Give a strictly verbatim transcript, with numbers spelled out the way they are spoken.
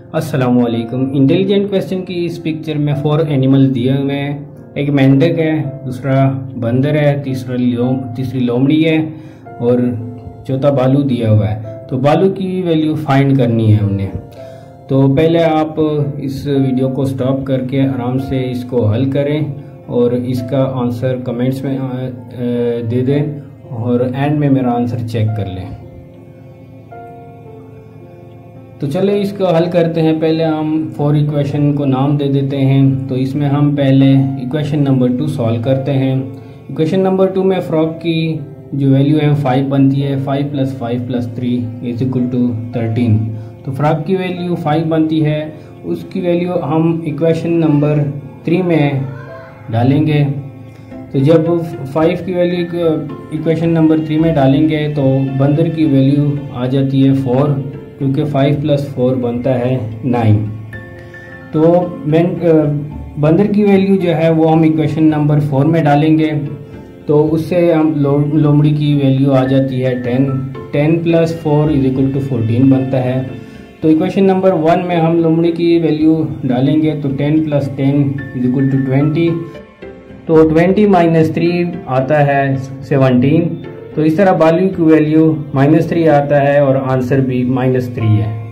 अस्सलामुअलैकुम। Intelligent question की इस पिक्चर में फोर एनिमल्स दिए हुए हैं। एक मेंढक है, दूसरा बंदर है, तीसरा लोम तीसरी लोमड़ी है और चौथा बालू दिया हुआ है। तो बालू की वैल्यू फाइंड करनी है हमने। तो पहले आप इस वीडियो को स्टॉप करके आराम से इसको हल करें और इसका आंसर कमेंट्स में दे दें और एंड में मेरा आंसर चेक कर लें। तो चले इसको हल करते हैं। पहले हम फोर इक्वेशन को नाम दे देते हैं। तो इसमें हम पहले इक्वेशन नंबर टू सॉल्व करते हैं। इक्वेशन नंबर टू में फ्रॉग की जो वैल्यू है फाइव बनती है। Five plus five plus three is equal to thirteen. तो फ्रॉग की वैल्यू फाइव बनती है, उसकी वैल्यू हम इक्वेशन नंबर थ्री में डालेंगे। तो जब फाइव की वैल्यू इक्वेशन नंबर थ्री में डालेंगे तो बंदर की वैल्यू आ जाती है फोर, क्योंकि फाइव प्लस फोर बनता है नाइन। तो मैं बंदर की वैल्यू जो है वो हम इक्वेशन नंबर फोर में डालेंगे, तो उससे हम लो, लोमड़ी की वैल्यू आ जाती है ten. Ten plus four is equal to fourteen बनता है। तो इक्वेशन नंबर वन में हम लोमड़ी की वैल्यू डालेंगे, तो ten plus ten is equal to twenty. तो ट्वेंटी माइनस थ्री आता है सेवनटीन। तो इस तरह बालू की वैल्यू माइनस थ्री आता है और आंसर भी माइनस थ्री है।